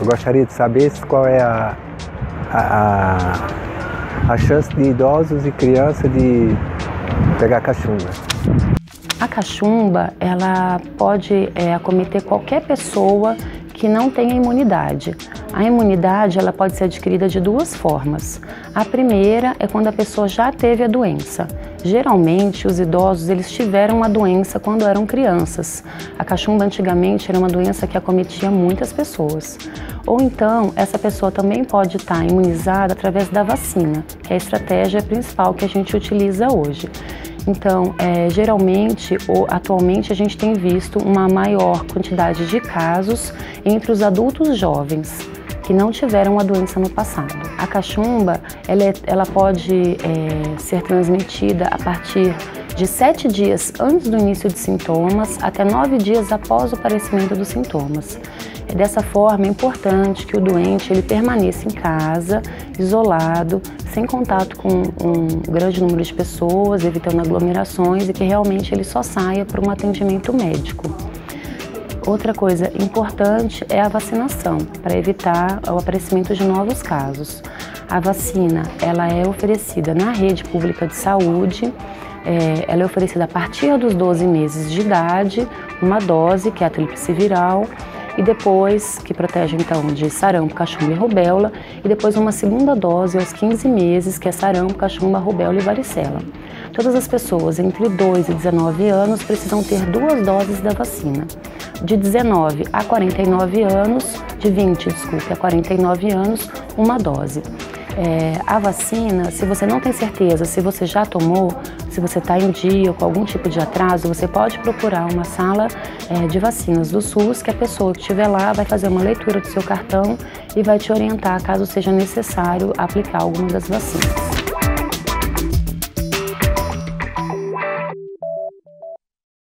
Eu gostaria de saber qual é a chance de idosos e crianças de pegar cachumba. A cachumba, ela pode acometer qualquer pessoa que não tenha imunidade. A imunidade, ela pode ser adquirida de duas formas. A primeira é quando a pessoa já teve a doença. Geralmente, os idosos, eles tiveram a doença quando eram crianças. A cachumba, antigamente, era uma doença que acometia muitas pessoas. Ou então, essa pessoa também pode estar imunizada através da vacina, que é a estratégia principal que a gente utiliza hoje. Então, geralmente, ou atualmente, a gente tem visto uma maior quantidade de casos entre os adultos jovens que não tiveram a doença no passado. A cachumba, ela pode ser transmitida a partir de 7 dias antes do início de sintomas até 9 dias após o aparecimento dos sintomas. Dessa forma, é importante que o doente ele permaneça em casa, isolado, sem contato com um grande número de pessoas, evitando aglomerações e que realmente ele só saia para um atendimento médico. Outra coisa importante é a vacinação, para evitar o aparecimento de novos casos. A vacina, ela é oferecida na rede pública de saúde, ela é oferecida a partir dos 12 meses de idade, uma dose, que é a tríplice viral, e depois, que protege então de sarampo, cachumba e rubéola, e depois uma segunda dose aos 15 meses, que é sarampo, cachumba, rubéola e varicela. Todas as pessoas entre 2 e 19 anos precisam ter 2 doses da vacina. De 19 a 49 anos, de 20, desculpe, a 49 anos, uma dose. A vacina, se você não tem certeza se você já tomou, se você está em dia ou com algum tipo de atraso, você pode procurar uma sala de vacinas do SUS, que a pessoa que estiver lá vai fazer uma leitura do seu cartão e vai te orientar caso seja necessário aplicar alguma das vacinas.